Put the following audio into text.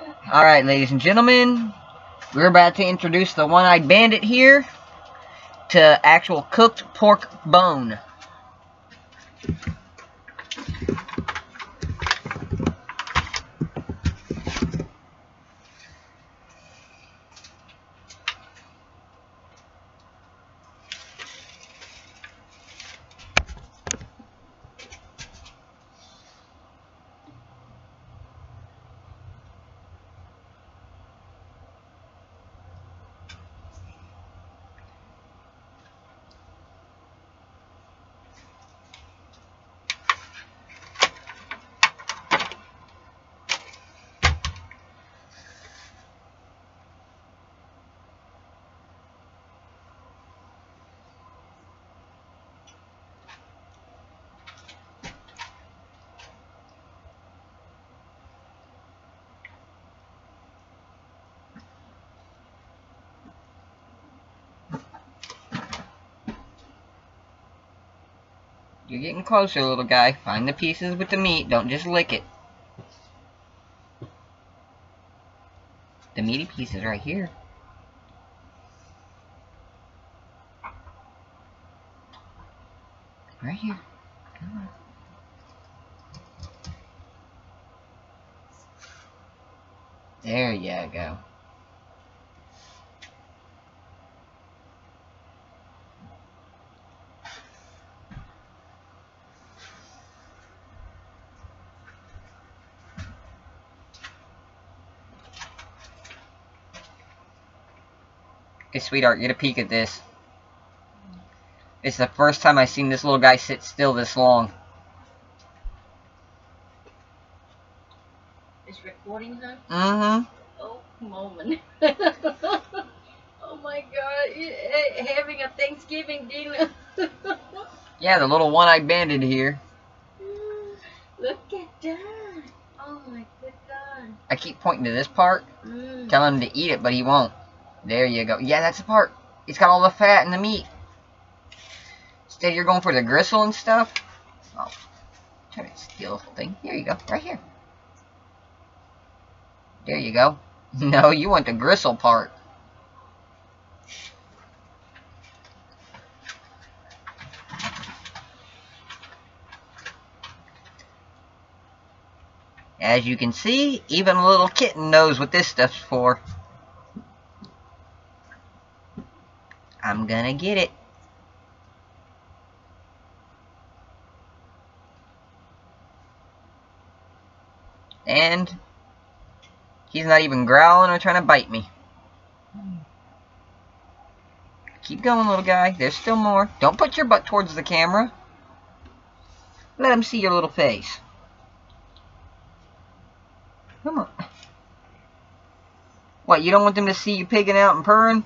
Alright, ladies and gentlemen, we're about to introduce the One-Eyed Bandit here to actual cooked pork bone. You're getting closer, little guy. Find the pieces with the meat. Don't just lick it. The meaty piece is right here. Right here. Come on. There you go. Hey, sweetheart, get a peek at this. It's the first time I've seen this little guy sit still this long. It's recording, huh? Mm-hmm. Oh, moment. Oh my God! Having a Thanksgiving dinner. Yeah, the little One-Eyed Bandit here. Look at that! Oh my good God! I keep pointing to this part, telling him to eat it, but he won't. There you go. Yeah, that's the part. It's got all the fat and the meat. Instead, you're going for the gristle and stuff. Oh, try to steal the whole thing. Here you go. Right here. There you go. No, you want the gristle part. As you can see, even a little kitten knows what this stuff's for. I'm gonna get it. And he's not even growling or trying to bite me. Keep going, little guy. There's still more. Don't put your butt towards the camera. Let him see your little face. Come on. What, you don't want them to see you pigging out and purring?